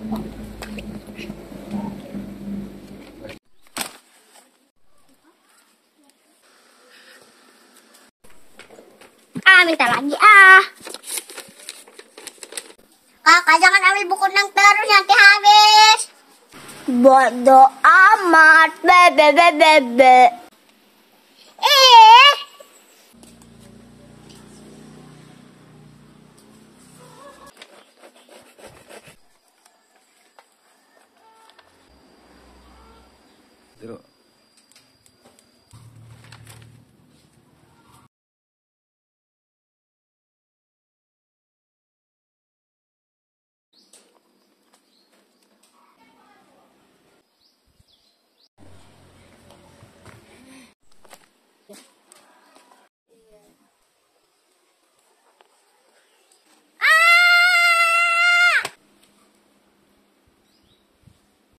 Minta lagi Kakak jangan ambil buku nang terus nanti habis. Bodoh amat, bebe.